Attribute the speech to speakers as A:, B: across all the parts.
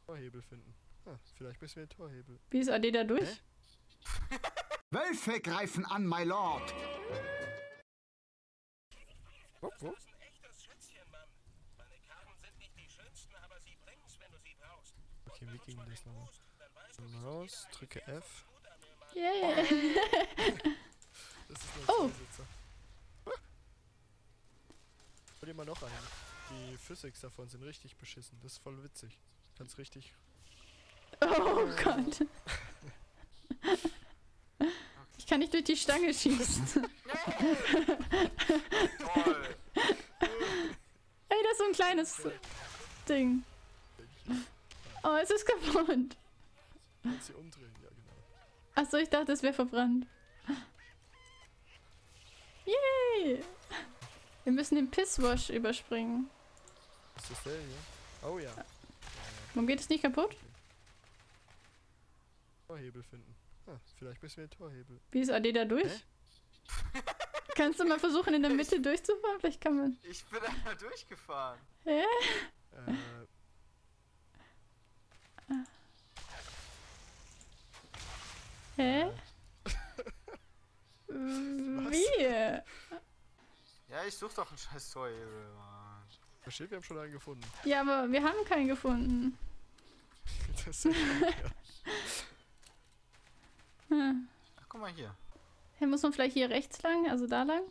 A: Torhebel finden. Ah, vielleicht müssen wir den Torhebel.
B: Wie ist AD da durch?
A: Hä?
C: Wölfe greifen an, my lord!
A: Wo?
D: Das ist ein echtes Schätzchen, Mann. Meine Karten sind nicht die schönsten, aber sie bringen's, wenn du sie brauchst.
A: Okay, wie ging das nochmal?
D: Dann weißt du,
A: Maus, drücke F.
B: Yeah.
A: Das ist nur
B: Oh.
A: ein Zweisitzer. Hol dir mal noch einen. Die Physics davon sind richtig beschissen. Das ist voll witzig. Kannst richtig...
B: Oh Gott. Ich kann nicht durch die Stange schießen.
E: Toll!
B: Ey, das ist so ein kleines Ding. Oh, es ist kaputt.
A: Kannst sie umdrehen, ja genau.
B: Achso, ich dachte, es wäre verbrannt. Yay! Wir müssen den Pisswash überspringen.
A: Ist das der hier? Oh ja.
B: Warum geht es nicht kaputt?
A: Torhebel finden. Ah, vielleicht müssen wir den Torhebel.
B: Wie ist AD da durch? Kannst du mal versuchen, in der Mitte durchzufahren? Vielleicht kann man...
E: Ich bin einmal durchgefahren.
B: Hä? Hä? Wie?
E: Ja, ich such doch einen scheiß Torhebel, Mann.
A: Versteht, wir haben schon einen gefunden.
B: Ja, aber wir haben keinen gefunden.
A: Das ist ja.
B: Hm.
E: Ach, guck mal hier.
B: Hey, muss man vielleicht hier rechts lang? Also da lang?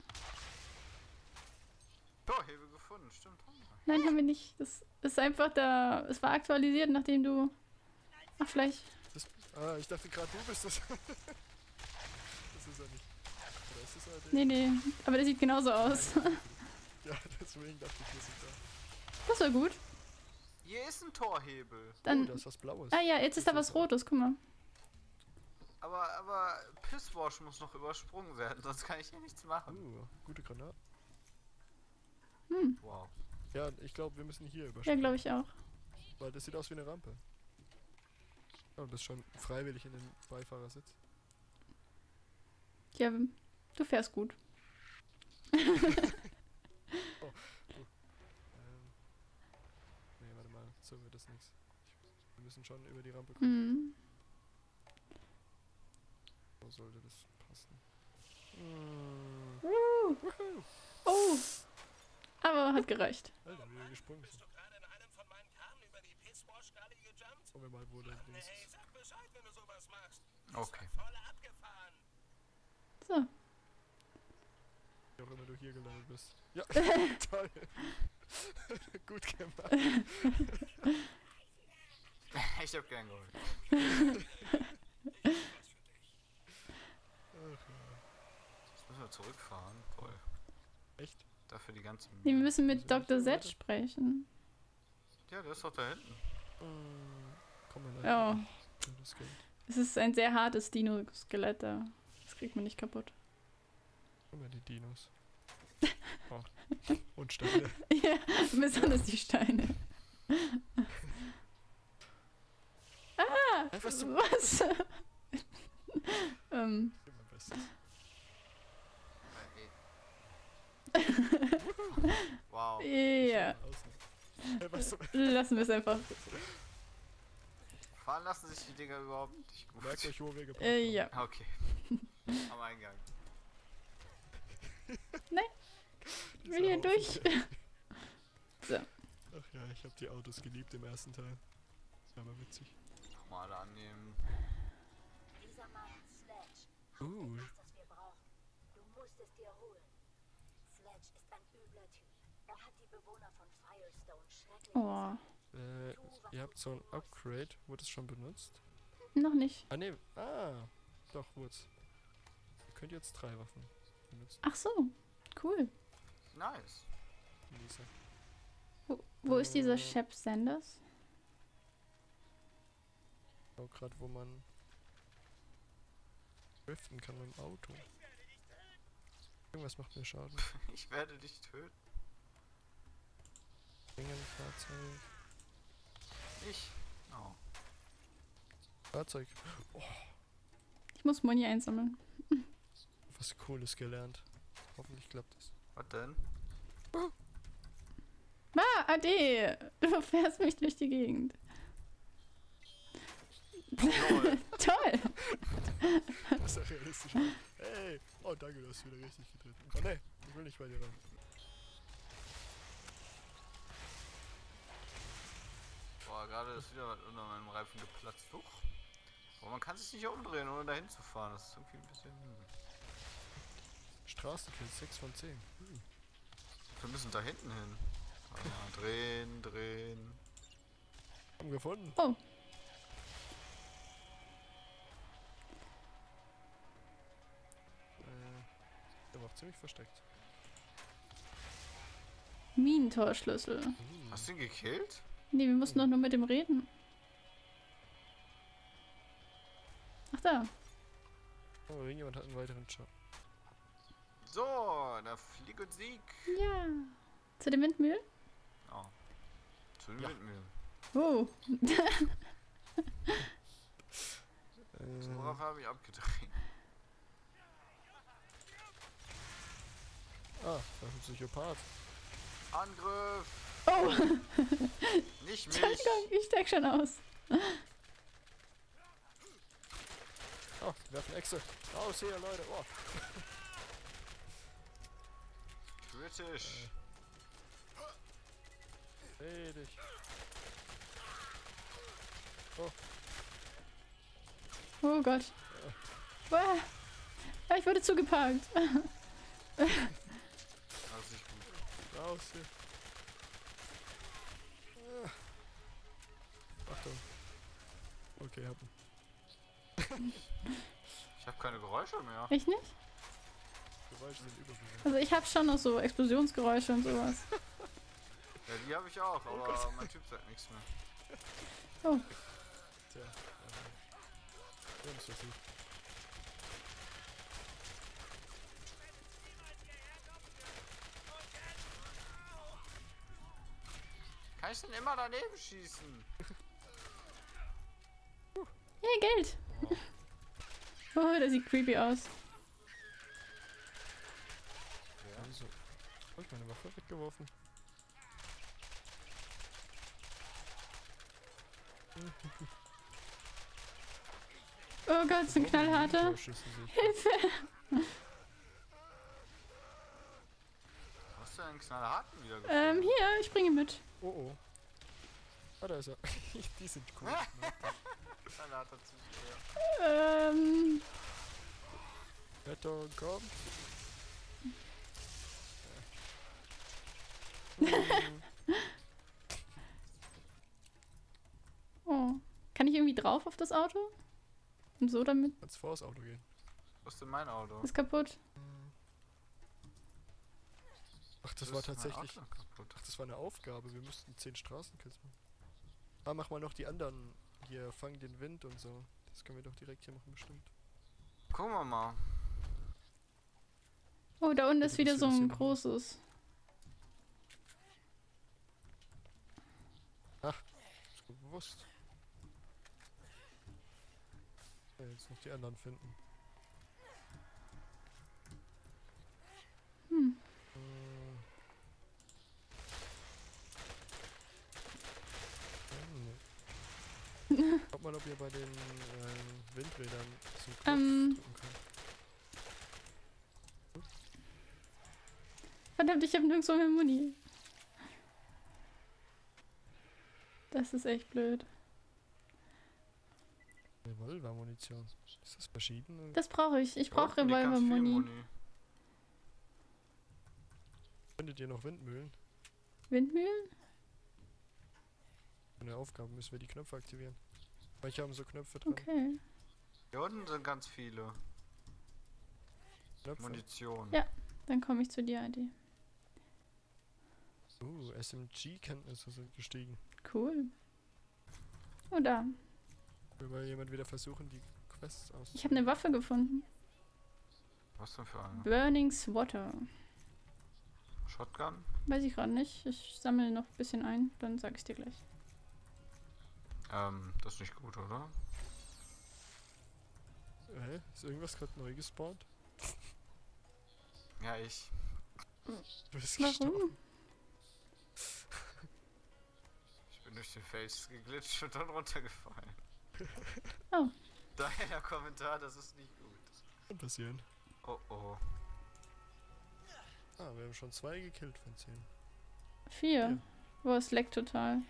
E: Torhebel gefunden, stimmt. Haben wir.
B: Nein, haben wir nicht. Das ist einfach da... Es war aktualisiert, nachdem du... Ach, vielleicht...
A: Ich dachte gerade, du bist das. Das ist er nicht. Oder ist das er?
B: Nee, nee. Aber der sieht genauso aus.
A: Ja, deswegen dachte ich, wir sind da.
B: Das war gut.
E: Hier ist ein Torhebel.
B: Dann...
A: Oh, da ist was Blaues.
B: Ah ja, jetzt ist da was Rotes, guck mal.
E: Aber Pisswash muss noch übersprungen werden, sonst kann ich hier nichts machen.
A: Gute Granate.
E: Wow.
A: Ja, ich glaube, wir müssen hier
B: Ja,
A: überspringen.
B: glaube ich auch.
A: Weil das sieht aus wie eine Rampe. Oh, du bist schon freiwillig in den Beifahrersitz.
B: Ja, du fährst gut.
A: Nee, warte mal, so wird das nichts. Wir müssen schon über die Rampe kommen.
B: Mhm.
A: So sollte das passen.
B: Oh! Aber hat gereicht.
A: Alter, wie wir gesprungen
D: Bist
A: sind.
D: du gerade in einem von meinen Karten über die Pisswash-Skala gejumpt?
A: Schauen wir mal, wo der Dings
D: Nee,
A: ist.
D: sag Bescheid, wenn du sowas machst.
E: Okay.
D: Voll abgefahren.
B: So.
A: Wie auch immer du hier gelandet bist. Ja, toll. Gut gemacht.
E: Ich hab gern geholt. Jetzt müssen wir zurückfahren. Toll.
A: Echt?
E: Dafür die ganzen...
B: Nee, wir müssen mit Dr. Z sprechen.
E: Ja, der ist doch da hinten.
A: Komm mal
B: Oh.
A: rein. Das geht.
B: Es ist ein sehr hartes Dino-Skelett da. Das kriegt man nicht kaputt.
A: Guck mal, die Dinos. Oh. Und Steine.
B: Ja, besonders die Steine.
A: Einfach so.
B: Was?
A: Immer Bestes.
E: Wow.
B: Ja.
A: Außen. Hey, was so?
B: Lassen wir es einfach.
E: Fahren lassen sich die Dinger überhaupt nicht gut.
A: Merkt euch, wo wir gebracht haben.
B: Ja.
E: Okay. Am Eingang.
B: Nein, ich will hier
A: Dieser
B: durch.
A: Haufen.
B: So.
A: Ach ja, ich habe die Autos geliebt im ersten Teil. Das war aber witzig.
E: Nochmal annehmen.
F: Dieser Mann, Sledge, hat
A: Uh.
F: etwas, das wir brauchen. Du musst es dir holen. Sledge ist ein übler Typ. Er hat die Bewohner von Firestone schrecklich
B: Oh,
A: Ihr habt so ein Upgrade. Wurde es schon benutzt?
B: noch nicht.
A: Ah, ne. Ah, doch, wurd's. Ihr könnt jetzt 3 Waffen benutzen.
B: Ach so, cool.
E: Nice.
A: Lisa.
B: Wo ist dieser Shep Sanders?
A: Auch gerade, wo man driften kann mit dem Auto. Irgendwas macht mir Schaden.
E: Ich werde dich töten.
A: Fahrzeug.
E: Ich? Oh.
A: Fahrzeug. Oh,
B: Ich muss Moni einsammeln.
A: was Cooles gelernt. Hoffentlich klappt es.
E: Was denn?
B: Ah, Ade! Du fährst mich durch die Gegend. Toll.
A: Das ist ja realistisch. Hey! Oh, danke, du hast wieder richtig getreten. Oh ne, ich will nicht bei dir ran.
E: Boah, gerade ist wieder was unter meinem Reifen geplatzt. Huch. Aber man kann sich nicht umdrehen, ohne dahin zu fahren. Das ist irgendwie ein bisschen...
A: Straßenkill, 6 von 10.
E: Wir müssen da hinten hin. Ah, drehen, drehen.
A: Haben gefunden.
B: Oh.
A: Der war auch ziemlich versteckt.
B: Minentorschlüssel.
E: Hast du ihn gekillt?
B: Nee, wir mussten doch nur mit dem reden. Ach da.
A: Oh, irgendjemand hat einen weiteren Shot.
E: So, da Flieg und Sieg.
B: Ja. Zu den Windmühlen?
E: Oh. Zu den
A: Ja.
E: Windmühlen.
B: Oh.
E: So, worauf habe ich abgedreht?
A: Ah, da ist ein Psychopath.
E: Angriff!
B: Oh.
E: Nicht mich!
B: Entschuldigung, ich steig schon aus.
A: Oh, wir werfen Echse. Raus hier, Leute. Oh.
E: Kritisch!
A: Hey, dich.
B: Oh Gott. Ah, ich wurde zugeparkt.
E: Das ist nicht gut.
A: Raus hier. Achtung. Okay, hab ihn.
E: Ich habe keine Geräusche mehr.
B: Ich nicht?
A: Geräusche sind überwiegend.
B: Also ich habe schon noch so Explosionsgeräusche und sowas.
E: Ja, die habe ich auch, aber mein Typ sagt nichts mehr.
B: Oh.
A: Tja, Lebensversuch.
E: Kann ich denn immer daneben schießen?
B: Hey, Geld. Oh, das sieht creepy aus.
A: Also, hab ich meine Waffe weggeworfen?
B: Oh Gott, das ist ein knallharter.
A: Torschüsse sehe ich.
B: Hilfe.
E: Hast du einen knallharten wieder gefunden?
B: Hier, ich bringe ihn mit.
A: Oh oh. Ah, da ist er. Die sind cool. Ne?
E: Knallharter Zusteher.
A: Rettung, komm.
B: Oh. Kann ich irgendwie drauf auf das Auto? Und so damit?
A: Kannst vor das Auto gehen.
E: Wo ist denn mein Auto?
B: Ist kaputt.
A: Ach, das
E: Wo
A: war
E: ist mein
A: tatsächlich.
E: Auto kaputt?
A: Ach, das war eine Aufgabe. Wir mussten 10 Straßenkills machen. Ah, mach mal noch die anderen. Hier, fang den Wind und so. Das können wir doch direkt hier machen, bestimmt.
E: Gucken wir mal.
B: Oh, da unten ist
A: Bitte,
B: wieder
A: dass
B: so
A: wir das hier
B: ein
A: machen.
B: großes.
A: Ist mir bewusst. Ja, jetzt noch die anderen finden.
B: Hm.
A: Nee. Schaut mal, ob ihr bei den Windrädern so Knopf drücken könnt.
B: Verdammt, ich habe nirgendwo mehr Muni. Das ist echt blöd.
A: Revolver-Munition. Ist das verschieden?
B: Das brauche ich. Ich brauche
E: Unten liegt ganz viel
B: Revolver-Muni.
A: Findet ihr noch Windmühlen?
B: Windmühlen?
A: Für eine Aufgabe müssen wir die Knöpfe aktivieren. Manche haben so Knöpfe dran.
B: Okay.
E: Hier unten sind ganz viele.
A: Knöpfe.
E: Munition.
B: Ja. Dann komme ich zu dir, Adi.
A: SMG-Kenntnisse sind gestiegen.
B: Cool. Oh, da.
A: Will mal jemand wieder versuchen, die Quests aus.
B: Ich habe eine Waffe gefunden.
E: Was denn für eine?
B: Burning Swatter.
E: Shotgun?
B: Weiß ich gerade nicht. Ich sammle noch ein bisschen ein. Dann sag ich dir gleich.
E: Das ist nicht gut, oder?
A: Hä? Ist irgendwas gerade neu gespawnt?
E: Ja, ich.
A: Du bist
B: Warum?
A: gestorben.
E: Ich bin durch den Face geglitscht und dann runtergefallen.
B: Oh,
E: Daher Kommentar, das ist nicht gut.
A: Kann passieren.
E: Oh oh.
A: Ah, wir haben schon 2 gekillt von 10.
B: 4. Boah, es leckt total.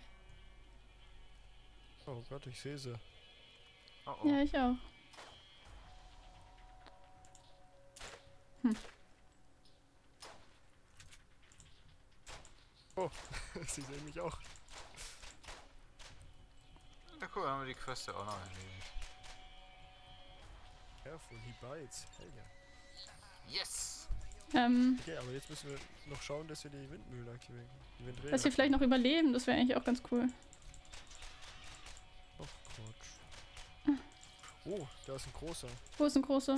A: Oh Gott, ich sehe sie.
E: Oh oh.
B: Ja, ich auch.
A: Sie sehen mich auch.
E: Ja cool, dann haben wir die Quest ja auch noch erledigt.
A: Careful, he bites. Hell ja.
E: Yes!
A: Okay, aber jetzt müssen wir noch schauen, dass wir die Windmühle aktivieren. Die Windräder.
B: Dass wir vielleicht noch überleben, das wäre eigentlich auch ganz cool.
A: Oh Gott. Oh, da ist ein großer.
B: Wo ist ein großer?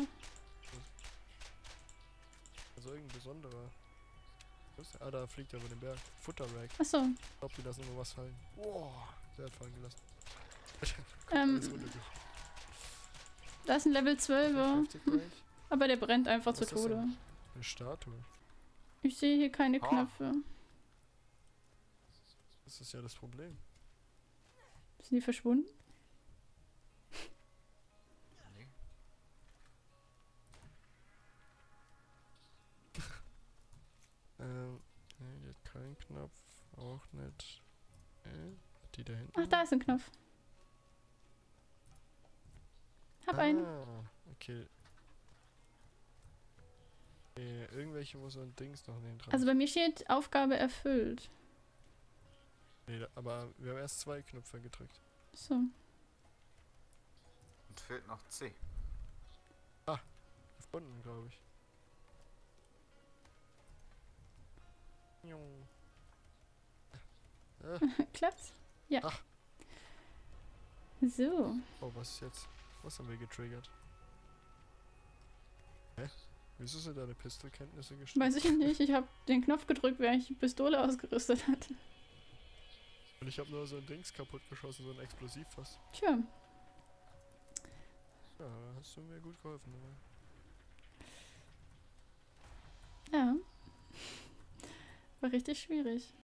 A: Also irgendein besonderer. Was ist der? Ah, da fliegt er über den Berg. Futterrack.
B: Achso.
A: Ich glaube, die lassen immer was fallen. Boah, der hat fallen gelassen.
B: Ähm,
A: Alles runtergekommen.
B: Da ist ein Level 12er.
A: Heftig gleich.
B: Aber der brennt einfach zu
A: Was ist das
B: Tode.
A: denn? Eine Statue.
B: Ich sehe hier keine
E: Ah.
B: Knöpfe.
A: Das ist ja das Problem.
B: Sind die verschwunden?
E: Nee.
A: Nee, die hat keinen Knopf. Auch nicht. Hat die da hinten?
B: Ach, da ist ein Knopf. Hab einen.
A: Okay. Irgendwelche, wo so ein Dings noch neben dran
B: Also bei mir steht Aufgabe erfüllt.
A: Nee, aber wir haben erst 2 Knöpfe gedrückt.
B: So.
E: Und fehlt noch C.
A: Gefunden, glaube ich. Jo.
B: Klappt's? Ja.
A: Ach.
B: So.
A: Oh, was ist jetzt? Was haben wir getriggert? Hä? Wieso sind deine Pistolkenntnisse gestiegen?
B: Weiß ich nicht. Ich habe den Knopf gedrückt, während ich die Pistole ausgerüstet hatte.
A: Und ich habe nur so ein Dings kaputt geschossen, so ein Explosivfass.
B: Tja.
A: Ja, da hast du mir gut geholfen. Aber.
B: Ja. War richtig schwierig.